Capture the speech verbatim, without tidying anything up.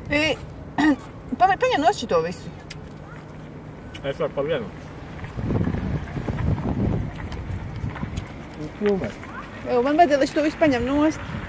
I, pa, paņem nost šito visu. Es varu pa vienu. Filmēt. Man vajadzēja, lai šito visu paņem nost.